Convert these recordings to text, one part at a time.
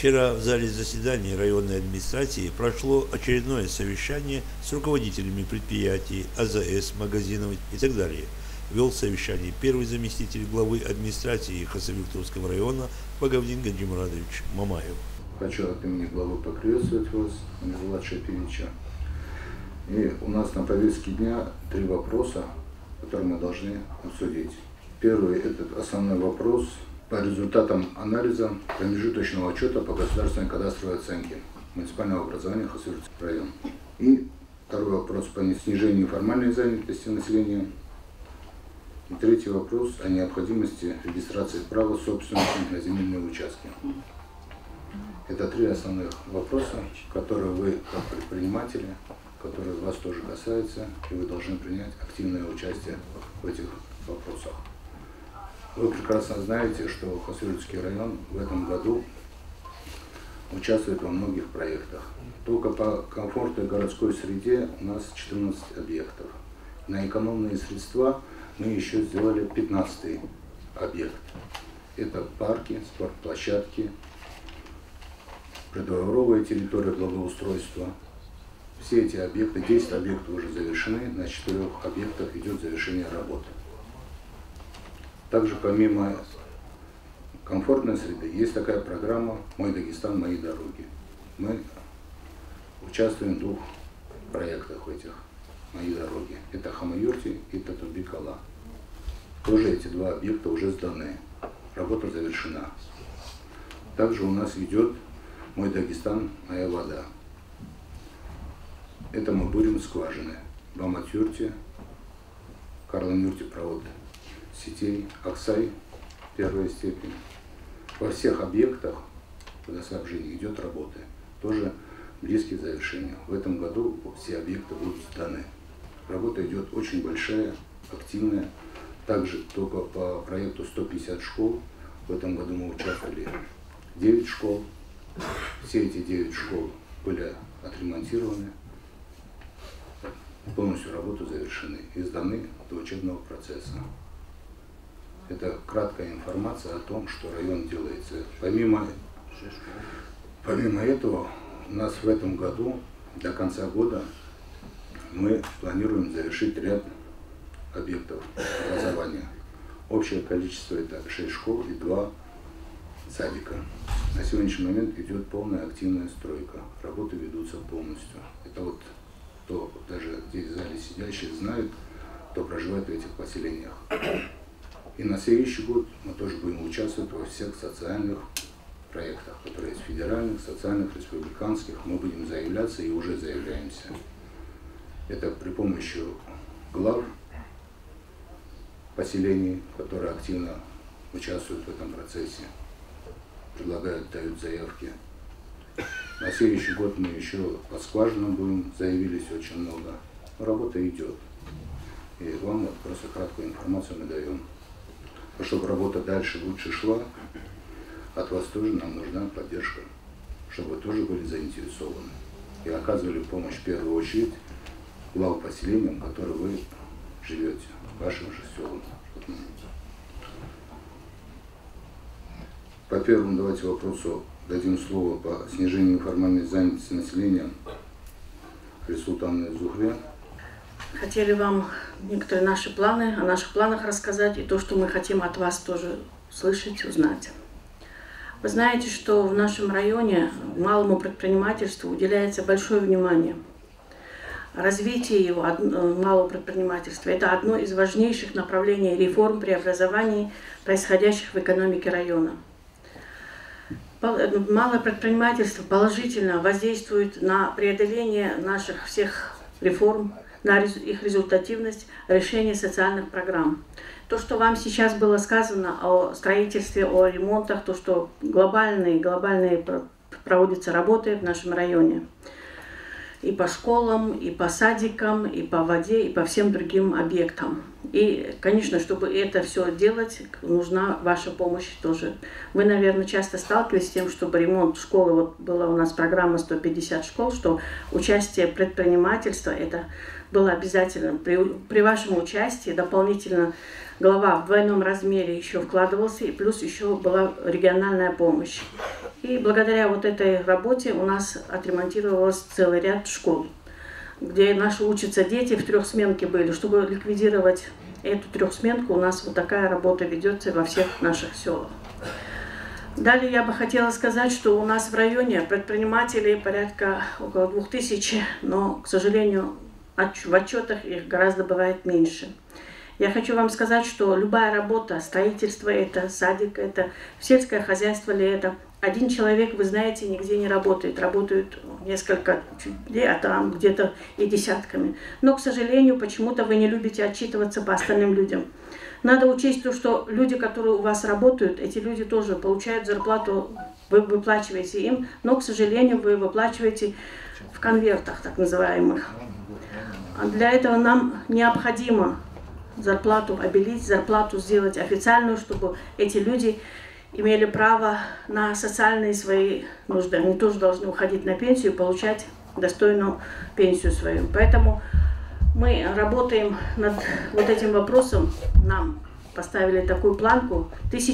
Вчера в зале заседаний районной администрации прошло очередное совещание с руководителями предприятий, АЗС, магазинов и так далее. Вел совещание первый заместитель главы администрации Хасавюртовского района Багавдин Гаджимурадович Мамаев. Хочу от имени главы поприветствовать вас, Мирзулат Шапевича. И у нас на повестке дня 3 вопроса, которые мы должны обсудить. Первый – это основной вопрос по результатам анализа промежуточного отчета по государственной кадастровой оценке муниципального образования Хасавюртовского района. И второй вопрос по снижению формальной занятости населения. И третий вопрос о необходимости регистрации права собственности на земельные участки. Это 3 основных вопроса, которые вы, как предприниматели, которые вас тоже касаются, и вы должны принять активное участие в этих вопросах. Вы прекрасно знаете, что Хасавюртовский район в этом году участвует во многих проектах. Только по комфортной городской среде у нас 14 объектов. На экономные средства мы еще сделали 15-й объект. Это парки, спортплощадки, придворовая территория благоустройства. Все эти объекты, 10 объектов уже завершены, на 4 объектах идет завершение работы. Также помимо комфортной среды есть такая программа «Мой Дагестан, мои дороги». Мы участвуем в 2 проектах в этих «Мои дороги». Это Хамаюрти и Татубикала. Тоже эти 2 объекта уже сданы. Работа завершена. Также у нас идет «Мой Дагестан, моя вода». Это мы бурим скважины. Бамат-Юрти, Карлан-Юрти провод сетей, Аксай, 1-я степень. Во всех объектах водоснабжения идет работа. Тоже близкие к завершению. В этом году все объекты будут сданы. Работа идет очень большая, активная. Также только по проекту 150 школ. В этом году мы участвовали 9 школ. Все эти 9 школ были отремонтированы. Полностью работу завершены и сданы до учебного процесса. Это краткая информация о том, что район делается. Помимо этого, у нас в этом году, до конца года, мы планируем завершить ряд объектов образования. Общее количество это 6 школ и 2 садика. На сегодняшний момент идет полная активная стройка. Работы ведутся полностью. Это вот кто даже здесь в зале сидящие знают, кто проживает в этих поселениях. И на следующий год мы тоже будем участвовать во всех социальных проектах, которые есть федеральных, социальных, республиканских. Мы будем заявляться и уже заявляемся. Это при помощи глав поселений, которые активно участвуют в этом процессе, предлагают, дают заявки. На следующий год мы еще по скважинам будем, заявились очень много. Но работа идет. И вам вот просто краткую информацию мы даем. А чтобы работа дальше лучше шла, от вас тоже нам нужна поддержка, чтобы вы тоже были заинтересованы и оказывали помощь в первую очередь глав поселениям, в которых вы живете, вашим же селам. По первому давайте вопросу дадим слово по снижению формальной занятости населения Рисултановне Зухре. Хотели вам некоторые наши планы, о наших планах рассказать и то, что мы хотим от вас тоже слышать, узнать. Вы знаете, что в нашем районе малому предпринимательству уделяется большое внимание. Развитие его, малого предпринимательства, это одно из важнейших направлений реформ, преобразований, происходящих в экономике района. Малое предпринимательство положительно воздействует на преодоление наших всех реформ, на их результативность, решение социальных программ. То, что вам сейчас было сказано о строительстве, о ремонтах, то, что глобальные проводятся работы в нашем районе. И по школам, и по садикам, и по воде, и по всем другим объектам. И, конечно, чтобы это все делать, нужна ваша помощь тоже. Вы, наверное, часто сталкивались с тем, чтобы ремонт школы, вот была у нас программа 150 школ, что участие предпринимательства, это было обязательно. При вашем участии дополнительно глава в двойном размере еще вкладывался, и плюс еще была региональная помощь. И благодаря вот этой работе у нас отремонтировалось целый ряд школ, где наши учатся дети, в трехсменке были. Чтобы ликвидировать эту трехсменку, у нас вот такая работа ведется во всех наших селах. Далее я бы хотела сказать, что у нас в районе предпринимателей порядка около 2000, но, к сожалению, в отчетах их гораздо бывает меньше. Я хочу вам сказать, что любая работа, строительство это, садик это, сельское хозяйство ли это, один человек, вы знаете, нигде не работает. Работают несколько людей, а там где-то и десятками. Но, к сожалению, почему-то вы не любите отчитываться по остальным людям. Надо учесть то, что люди, которые у вас работают, эти люди тоже получают зарплату, вы выплачиваете им, но, к сожалению, вы выплачиваете в конвертах, так называемых. А для этого нам необходимо зарплату обелить, зарплату сделать официальную, чтобы эти люди имели право на социальные свои нужды. Они тоже должны уходить на пенсию и получать достойную пенсию свою. Поэтому мы работаем над вот этим вопросом. Нам поставили такую планку: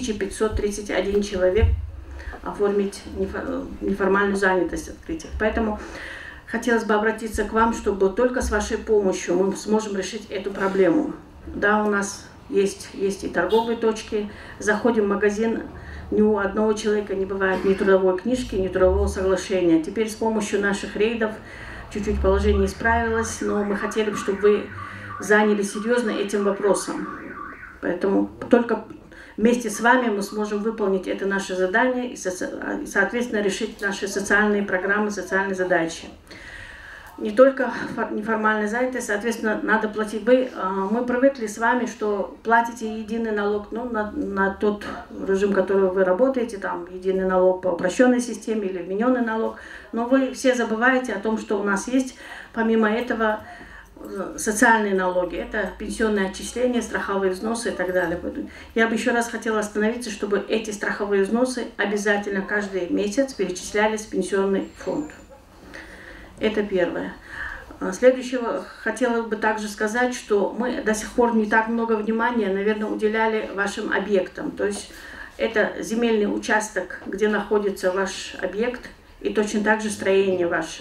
1531 человек оформить неформальную занятость, открыть. Поэтому хотелось бы обратиться к вам, чтобы только с вашей помощью мы сможем решить эту проблему. Да, у нас есть и торговые точки. Заходим в магазин, ни у одного человека не бывает ни трудовой книжки, ни трудового соглашения. Теперь с помощью наших рейдов чуть-чуть положение исправилось, но мы хотели бы, чтобы вы занялись серьезно этим вопросом. Поэтому только вместе с вами мы сможем выполнить это наше задание и, соответственно, решить наши социальные программы, социальные задачи. Не только неформальная занятость, соответственно, надо платить. Мы привыкли с вами, что платите единый налог, ну, на тот режим, который вы работаете, там единый налог по упрощенной системе или вмененный налог. Но вы все забываете о том, что у нас есть, помимо этого, социальные налоги. Это пенсионные отчисления, страховые взносы и так далее. Я бы еще раз хотела остановиться, чтобы эти страховые взносы обязательно каждый месяц перечислялись в пенсионный фонд. Это первое. Следующего хотела бы также сказать, что мы до сих пор не так много внимания, наверное, уделяли вашим объектам. То есть это земельный участок, где находится ваш объект, и точно так же строение ваше.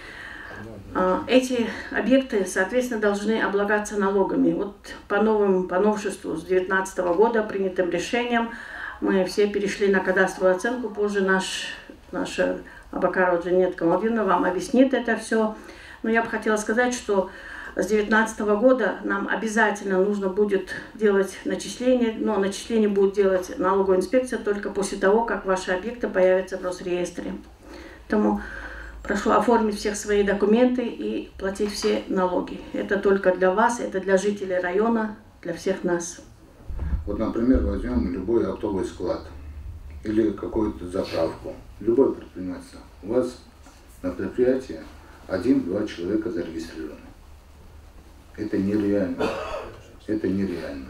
Эти объекты, соответственно, должны облагаться налогами. Вот по новшеству с 2019 года принятым решением мы все перешли на кадастровую оценку. Позже наша Абакарова Джанет Камалдиновна вам объяснит это все. Но я бы хотела сказать, что с 2019 года нам обязательно нужно будет делать начисления, но начисление будет делать налоговая инспекция только после того, как ваши объекты появятся в Росреестре. Поэтому прошу оформить всех свои документы и платить все налоги. Это только для вас, это для жителей района, для всех нас. Вот, например, возьмем любой оптовый склад или какую-то заправку. Любое предпринимательство. У вас на предприятии 1-2 человека зарегистрированы. Это нереально. Это нереально.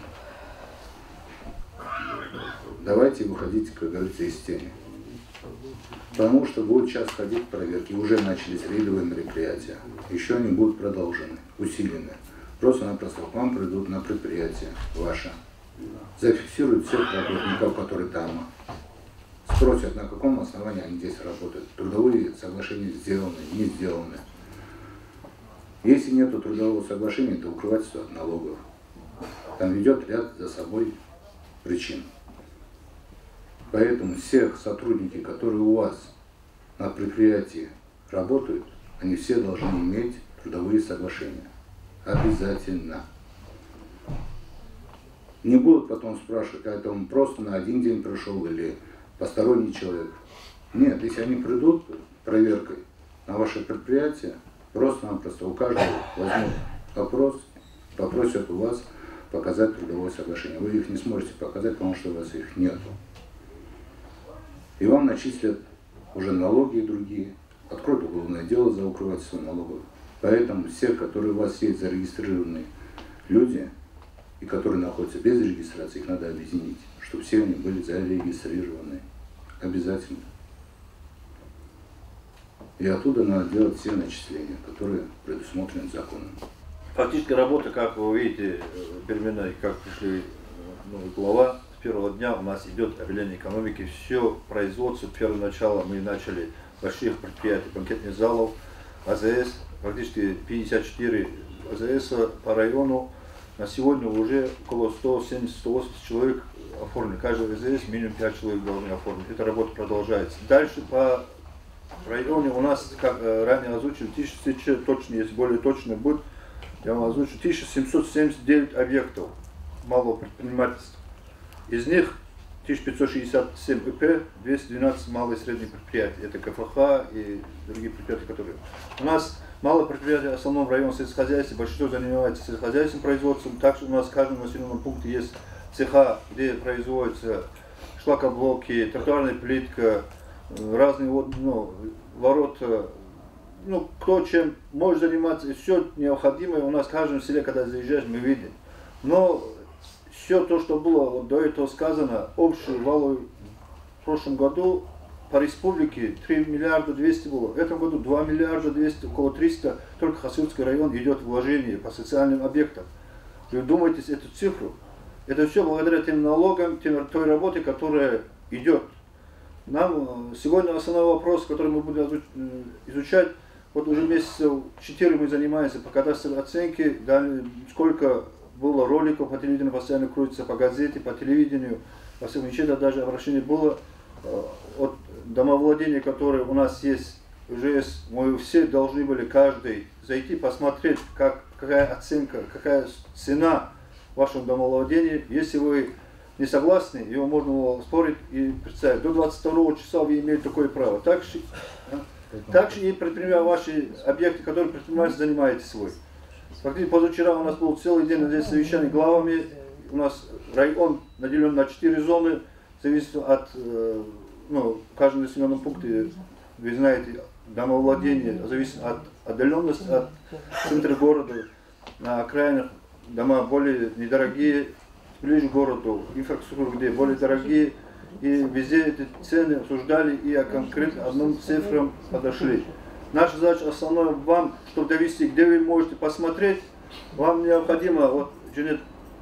Давайте выходить, как говорится, из тени. Потому что будет сейчас ходить проверки. Уже начались рейдовые мероприятия. Еще они будут продолжены, усилены. Просто-напросто к вам придут на предприятие ваше. Зафиксируют всех работников, которые там. Спросят, на каком основании они здесь работают. Трудовые соглашения сделаны, не сделаны. Если нет трудового соглашения, то укрывательство от налогов. Там ведет ряд за собой причин. Поэтому всех сотрудники, которые у вас на предприятии работают, они все должны иметь трудовые соглашения. Обязательно. Не будут потом спрашивать, а это он просто на один день пришел или посторонний человек. Нет, если они придут проверкой на ваше предприятие, просто-напросто у каждого возьмут опрос, попросят у вас показать трудовое соглашение. Вы их не сможете показать, потому что у вас их нету. И вам начислят уже налоги и другие. Откроют уголовное дело за укрывательство налогов. Поэтому все, которые у вас есть зарегистрированные люди, и которые находятся без регистрации, их надо объединить, чтобы все они были зарегистрированы. Обязательно. И оттуда надо делать все начисления, которые предусмотрены законом. Фактически работа, как вы видите, переменная, как пришли новый глава, первого дня у нас идет обновление экономики. Все производство, первое начало мы начали больших предприятий, банкетных залов, АЗС, практически 54 АЗС по району. На сегодня уже около 170-180 человек оформлены. Каждый АЗС минимум 5 человек должны оформить. Эта работа продолжается. Дальше по районе у нас, как ранее озвучили, 1000 точно, если более точно будет, я вам озвучу, 1779 объектов малого предпринимательства. Из них 1567 ИП, 212 малых и средних предприятий. Это КФХ и другие предприятия, которые... У нас малое предприятие в основном в районе сельскохозяйства, большинство занимается сельскохозяйственным производством. Также у нас в каждом населенном пункте есть цеха, где производятся шлакоблоки, тротуарная плитка, разные ворота. Кто чем может заниматься, и все необходимое у нас в каждом селе, когда заезжаешь, мы видим. Но все то, что было до этого сказано, общий валовый в прошлом году по республике 3 миллиарда 200 было. В этом году 2 миллиарда 200, около 300, только Хасыльский район идет вложение по социальным объектам. Вы думаете эту цифру? Это все благодаря тем налогам, той работе, которая идет. Нам сегодня основной вопрос, который мы будем изучать, вот уже месяцев 4 мы занимаемся по кадастровой оценке, сколько было роликов по телевидению, постоянно крутится по газете, по телевидению, во всем мечетах даже обращение было от домовладения, которые у нас есть, уже есть, мы все должны были каждый зайти, посмотреть, какая оценка, какая цена вашего домовладения. Если вы не согласны, его можно спорить и представить. До 22 числа вы имеете такое право. Также и предпринимая ваши объекты, которые предпринимательство занимаетесь свой. Фактически позавчера у нас был целый день здесь совещание главами. У нас район наделен на 4 зоны, зависит от, в каждом населенном пункте, вы знаете, домовладение зависит от отдаленности от центра города. На окраинах дома более недорогие, ближе к городу, инфраструктура где более дорогие. И везде эти цены обсуждали и о конкретно одном цифрам подошли. Наша задача основная вам, чтобы довести, где вы можете посмотреть, вам необходимо, вот Джанет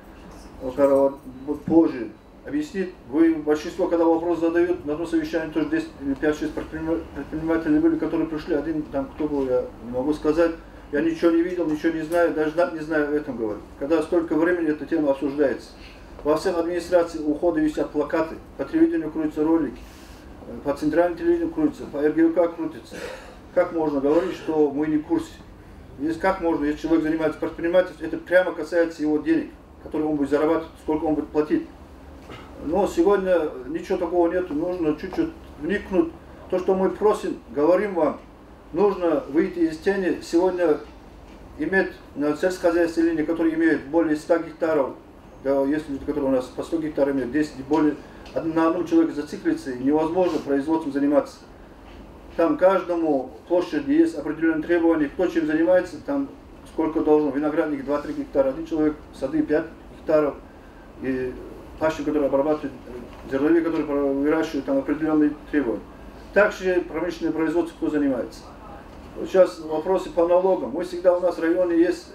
позже объяснит, вы большинство, когда вопрос задают, на том совещании тоже 10 или 5-6 предпринимателей были, которые пришли, один там кто был, я не могу сказать, я ничего не видел, ничего не знаю, даже не знаю об этом говорить. Когда столько времени эта тема обсуждается. Во всех администрациях ухода висят плакаты, по телевидению крутятся ролики, по центральному телевидению крутятся, по РГВК крутятся. Как можно говорить, что мы не в курсе? Как можно, если человек занимается предпринимательством, это прямо касается его денег, которые он будет зарабатывать, сколько он будет платить. Но сегодня ничего такого нет, нужно чуть-чуть вникнуть. То, что мы просим, говорим вам, нужно выйти из тени. Сегодня иметь на сельскохозяйственной линии, которые имеют более 100 гектаров, да, есть люди, которые у нас по 100 гектаров имеют, 10 и более, на одном человеке зациклиться, и невозможно производством заниматься. Там каждому площади есть определенные требования, кто чем занимается, там сколько должен, виноградник 2-3 гектара, один человек, сады 5 гектаров, и пашни, которые обрабатывают, зерновые, которые выращивают, там определенные требования. Также промышленное производство, кто занимается. Сейчас вопросы по налогам. Мы всегда у нас в районе есть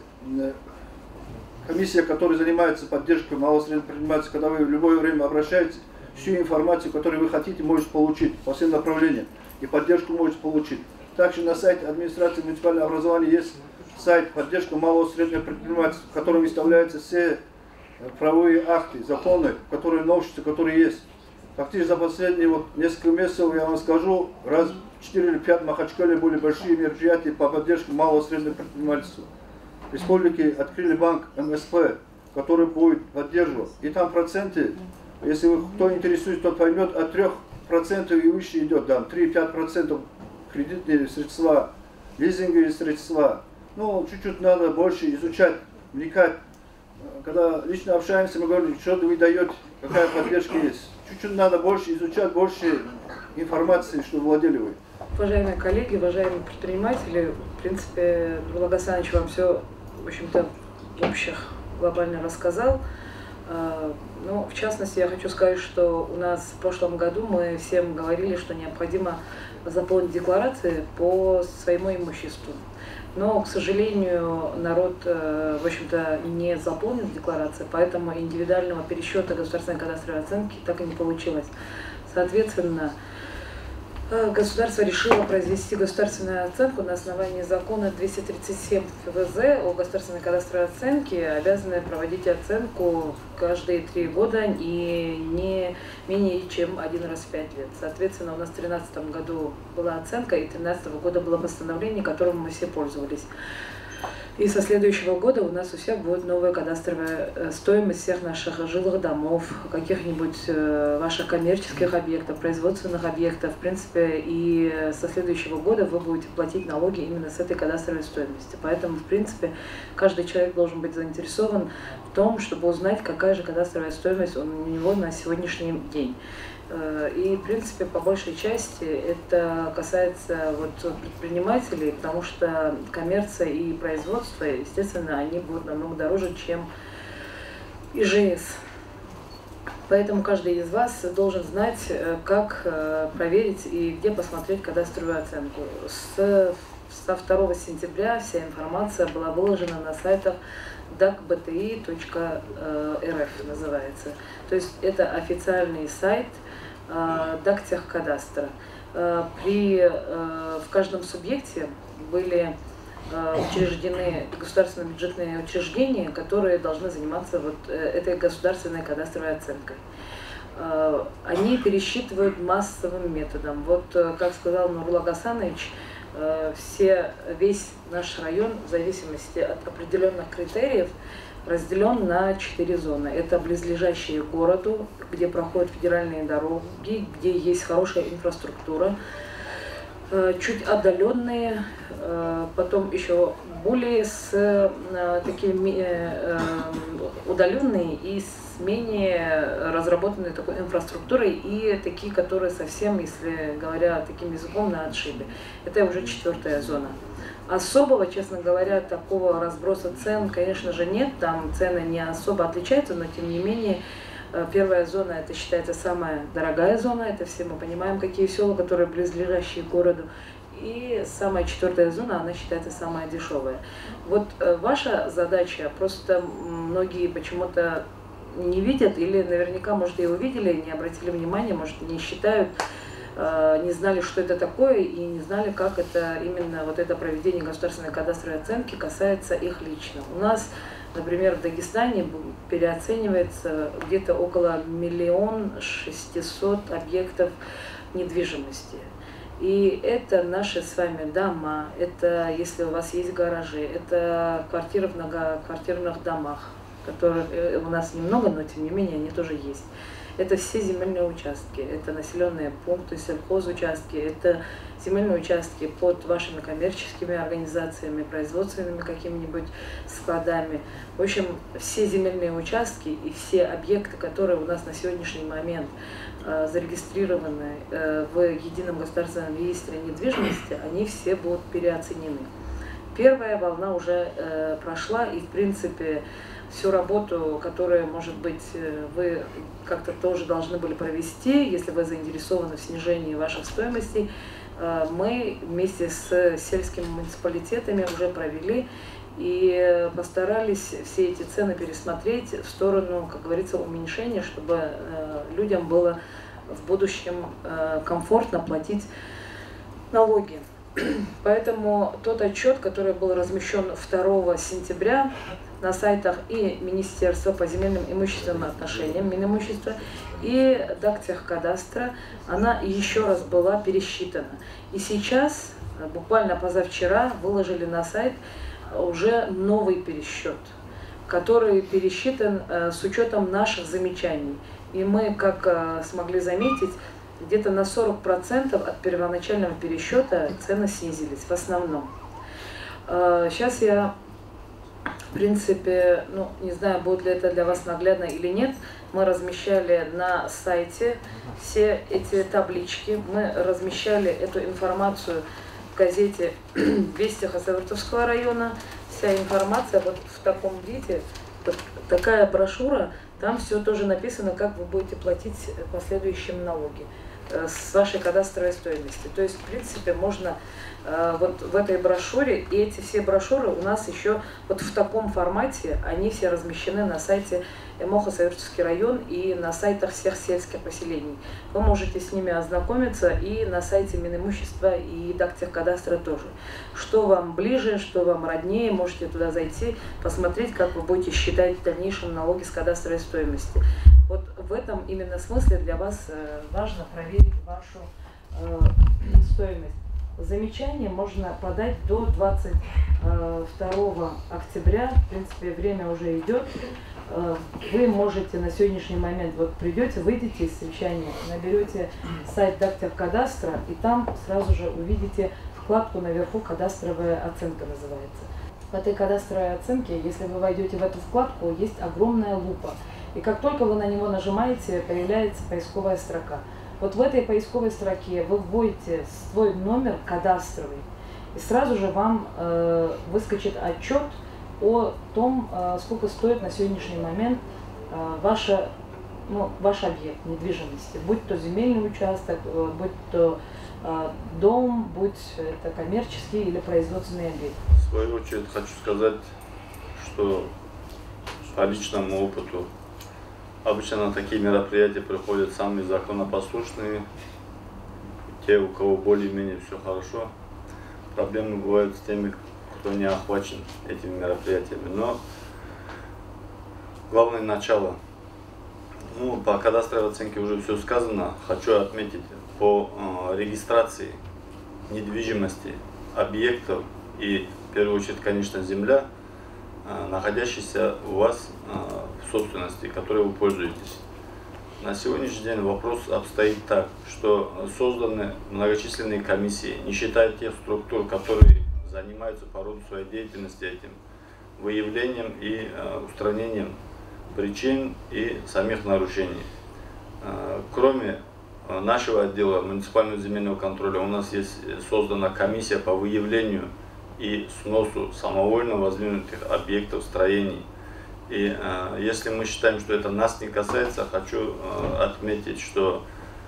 комиссия, которая занимается поддержкой малого и среднего предпринимательства. Когда вы в любое время обращаетесь, всю информацию, которую вы хотите, можете получить по всем направлениям. И поддержку можете получить. Также на сайте администрации муниципального образования есть сайт поддержка малого и среднего предпринимательства, в котором выставляются все правовые акты, законы, которые новшества, которые есть. Фактически за последние несколько месяцев, я вам скажу, раз 4 или 5 в Махачкале были большие мероприятия по поддержке малого и среднего предпринимательства. В республике открыли банк МСП, который будет поддерживать. И там проценты, если кто интересуется, тот поймет, от 3% и выше идет, да, 3-5% кредитные средства, лизинговые средства. Ну, чуть-чуть надо больше изучать, вникать. Когда лично общаемся, мы говорим, что вы даете, какая поддержка есть. Чуть-чуть надо больше изучать, больше информации, что владели вы. Уважаемые коллеги, уважаемые предприниматели, в принципе, Нурлан Гасанович вам все, в общем-то, в общих глобально рассказал. Ну, в частности, я хочу сказать, что у нас в прошлом году мы всем говорили, что необходимо заполнить декларации по своему имуществу. Но, к сожалению, народ, в общем-то, не заполнил декларации, поэтому индивидуального пересчета государственной кадастровой оценки так и не получилось. Соответственно, государство решило произвести государственную оценку на основании закона 237 ФВЗ о государственной кадастровой оценке, обязаны проводить оценку каждые 3 года и не менее чем 1 раз в 5 лет. Соответственно, у нас в 2013 году была оценка, и 2013 года было постановление, которым мы все пользовались. И со следующего года у нас у всех будет новая кадастровая стоимость всех наших жилых домов, каких-нибудь ваших коммерческих объектов, производственных объектов. В принципе, и со следующего года вы будете платить налоги именно с этой кадастровой стоимости. Поэтому, в принципе, каждый человек должен быть заинтересован в том, чтобы узнать, какая же кадастровая стоимость у него на сегодняшний день. И, в принципе, по большей части это касается предпринимателей, потому что коммерция и производство, естественно, они будут намного дороже, чем ИЖС. Поэтому каждый из вас должен знать, как проверить и где посмотреть кадастровую оценку. Со 2 сентября вся информация была выложена на сайтах dacbti.rf называется. То есть это официальный сайт Дактехкадастра. В каждом субъекте были учреждены государственные бюджетные учреждения, которые должны заниматься этой государственной кадастровой оценкой. Они массовым методом. Как сказал Нурлан Гасанович, весь наш район, в зависимости от определенных критериев, разделен на 4 зоны. Это близлежащие к городу, где проходят федеральные дороги, где есть хорошая инфраструктура, чуть отдаленные, потом еще более удаленные и с менее разработанной такой инфраструктурой, и такие, которые совсем, если говоря таким языком, на отшибе. Это уже 4-я зона. Особого, честно говоря, такого разброса цен, конечно же, нет. Там цены не особо отличаются, но тем не менее 1-я зона, это считается самая дорогая зона. Это все мы понимаем, какие села, которые близлежащие к городу. И самая 4-я зона, она считается самая дешевая. Ваша задача, просто многие почему-то не видят, или наверняка, может, и увидели, не обратили внимания, может, не считают, не знали, что это такое, и не знали, как это именно это проведение государственной кадастровой оценки касается их лично. У нас, например, в Дагестане переоценивается где-то около 1 600 000 объектов недвижимости. И это наши с вами дома, это если у вас есть гаражи, это квартиры в многоквартирных домах, которых у нас немного, но тем не менее они тоже есть. Это все земельные участки, это населенные пункты, сельхозучастки, это земельные участки под вашими коммерческими организациями, производственными какими-нибудь складами. В общем, все земельные участки и все объекты, которые у нас на сегодняшний момент зарегистрированы в Едином государственном реестре недвижимости, они все будут переоценены. 1-я волна уже прошла, и в принципе всю работу, которую, может быть, вы как-то тоже должны были провести, если вы заинтересованы в снижении ваших стоимостей, мы вместе с сельскими муниципалитетами уже провели и постарались все эти цены пересмотреть в сторону, как говорится, уменьшения, чтобы людям было в будущем комфортно платить налоги. Поэтому тот отчет, который был размещен 2 сентября на сайтах и Министерства по земельным имущественным отношениям, Минимущества, и Дактехкадастра, она еще раз была пересчитана. И сейчас, буквально позавчера, выложили на сайт уже новый пересчет, который пересчитан с учетом наших замечаний. И мы, как смогли заметить, где-то на 40% от первоначального пересчета цены снизились в основном. Сейчас я, в принципе, не знаю, будет ли это для вас наглядно или нет, мы размещали на сайте все эти таблички, мы размещали эту информацию в газете «Вести Хасавюртовского района». Вся информация в таком виде Вот такая брошюра, там все тоже написано, как вы будете платить в последующем налоги с вашей кадастровой стоимости. То есть, в принципе, можно вот в этой брошюре, и эти все брошюры у нас еще вот в таком формате, они все размещены на сайте Эмохо-Саверский район и на сайтах всех сельских поселений. Вы можете с ними ознакомиться и на сайте Минимущества и Дактехкадастра тоже. Что вам ближе, что вам роднее, можете туда зайти, посмотреть, как вы будете считать в дальнейшем налоги с кадастровой стоимости. Вот в этом именно смысле для вас важно проверить вашу стоимость. Замечание можно подать до 22 октября, в принципе, время уже идет. Вы можете на сегодняшний момент, вот придете, выйдете из совещания, наберете сайт Дактехкадастра, и там сразу же увидите вкладку наверху «Кадастровая оценка» называется. В этой кадастровой оценке, если вы войдете в эту вкладку, есть огромная лупа. И как только вы на него нажимаете, появляется поисковая строка. Вот в этой поисковой строке вы вводите свой номер кадастровый, и сразу же вам выскочит отчет о том, сколько стоит на сегодняшний момент ваш объект недвижимости, будь то земельный участок, будь то дом, будь это коммерческий или производственный объект. В свою очередь хочу сказать, что по личному опыту обычно на такие мероприятия приходят самые законопослушные, те, у кого более-менее все хорошо. Проблемы бывают с теми, кто не охвачен этими мероприятиями. Но главное начало. По кадастровой оценке уже все сказано. Хочу отметить по регистрации недвижимости, объектов и, в первую очередь, конечно, земля, находящаяся у вас в собственности, которой вы пользуетесь. На сегодняшний день вопрос обстоит так, что созданы многочисленные комиссии, не считая тех структур, которые занимаются по роду своей деятельности этим выявлением и устранением причин и самих нарушений. Кроме нашего отдела муниципального земельного контроля, у нас есть создана комиссия по выявлению и сносу самовольно воздвинутых объектов, строений. И если мы считаем, что это нас не касается, хочу отметить, что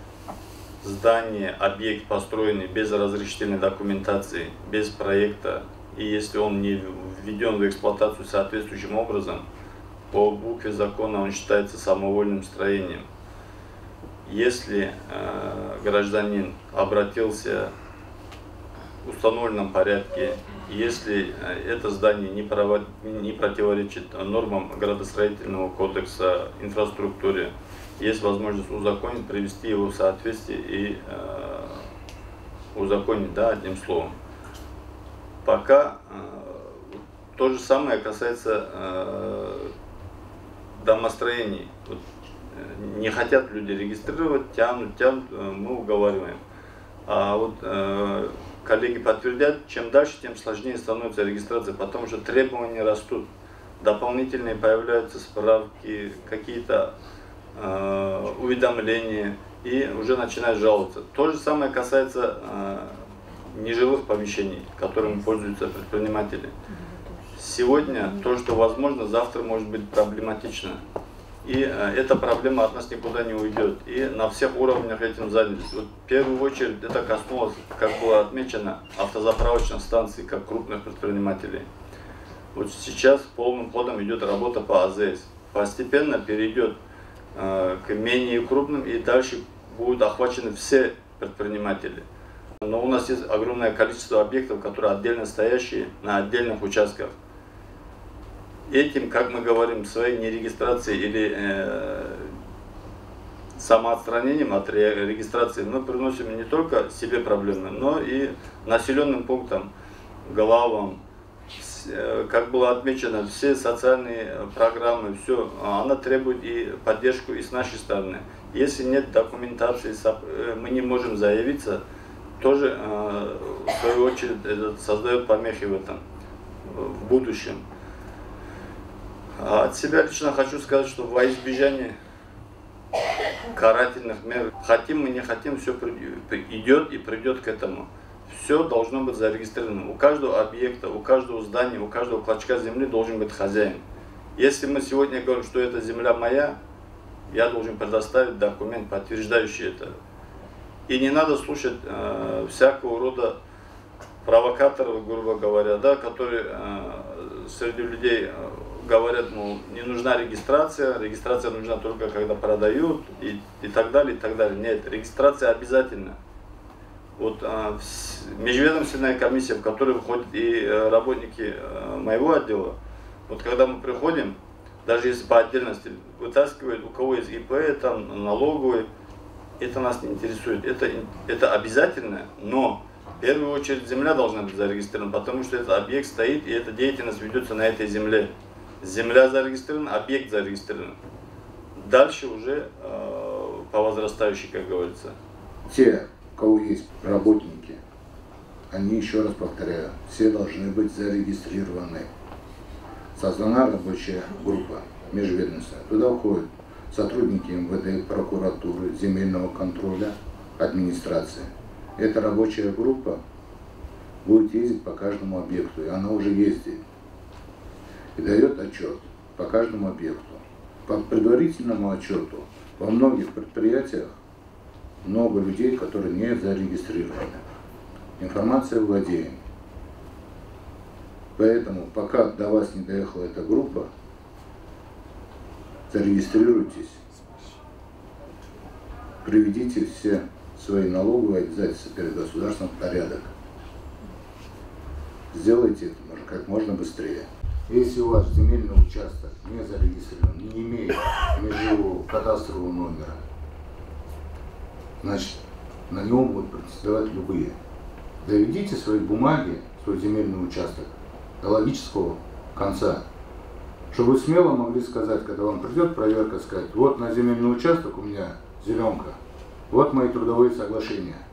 здание, объект, построенный без разрешительной документации, без проекта, и если он не введен в эксплуатацию соответствующим образом, по букве закона он считается самовольным строением. Если гражданин обратился в установленном порядке, если это здание не противоречит нормам градостроительного кодекса, инфраструктуре, есть возможность узаконить, привести его в соответствие и узаконить, да, одним словом. Пока то же самое касается домостроений. Вот, не хотят люди регистрировать, тянут, мы уговариваем. А вот коллеги подтвердят, чем дальше, тем сложнее становится регистрация, потому что требования растут, дополнительные появляются справки, какие-то уведомления, и уже начинают жаловаться. То же самое касается нежилых помещений, которыми пользуются предприниматели. Сегодня то, что возможно, завтра может быть проблематично. И эта проблема от нас никуда не уйдет. И на всех уровнях этим занялись. Вот в первую очередь это коснулось, как было отмечено, автозаправочных станций, как крупных предпринимателей. Вот сейчас полным ходом идет работа по АЗС. Постепенно перейдет к менее крупным, и дальше будут охвачены все предприниматели. Но у нас есть огромное количество объектов, которые отдельно стоящие на отдельных участках. Этим, как мы говорим, своей нерегистрацией или самоотстранением от регистрации мы приносим не только себе проблемы, но и населенным пунктам, главам. Как было отмечено, все социальные программы, все, она требует и поддержку и с нашей стороны. Если нет документации, мы не можем заявиться, тоже, в свою очередь, это создает помехи в этом, в будущем. От себя лично хочу сказать, что во избежание карательных мер, хотим мы, не хотим, все идет и придет к этому. Все должно быть зарегистрировано. У каждого объекта, у каждого здания, у каждого клочка земли должен быть хозяин. Если мы сегодня говорим, что эта земля моя, я должен предоставить документ, подтверждающий это. И не надо слушать всякого рода провокаторов, грубо говоря, да, которые среди людей говорят, ну, не нужна регистрация нужна только когда продают и так далее, и так далее. Нет, регистрация обязательна. Вот межведомственная комиссия, в которую входят и работники моего отдела, вот когда мы приходим, даже если по отдельности вытаскивают, у кого есть ИП, там налоговые, это нас не интересует. Это обязательно, но в первую очередь земля должна быть зарегистрирована, потому что этот объект стоит, и эта деятельность ведется на этой земле. Земля зарегистрирована, объект зарегистрирован. Дальше уже по возрастающей, как говорится. Те, у кого есть работники, они, еще раз повторяю, все должны быть зарегистрированы. Создана рабочая группа межведомственная. Туда входят сотрудники МВД, прокуратуры, земельного контроля, администрации. Эта рабочая группа будет ездить по каждому объекту, и она уже ездит. И дает отчет по каждому объекту. По предварительному отчету во многих предприятиях много людей, которые не зарегистрированы. Информация владеем. Поэтому, пока до вас не доехала эта группа, зарегистрируйтесь, приведите все свои налоговые обязательства перед государством в порядок. Сделайте это как можно быстрее. Если у вас земельный участок не зарегистрирован, не имеет межевого кадастрового номера, значит, на нем будут претендовать любые. Доведите свои бумаги, свой земельный участок до логического конца, чтобы вы смело могли сказать, когда вам придет проверка, сказать: вот на земельный участок у меня зеленка, вот мои трудовые соглашения.